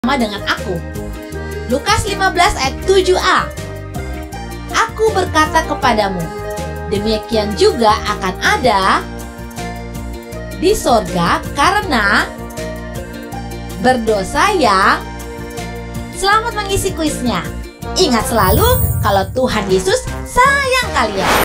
dengan aku. Lukas 15 ayat 7a. Aku berkata kepadamu, demikian juga akan ada di sorga karena berdosa yang... Selamat mengisi kuisnya. Ingat selalu kalau Tuhan Yesus sayang kalian.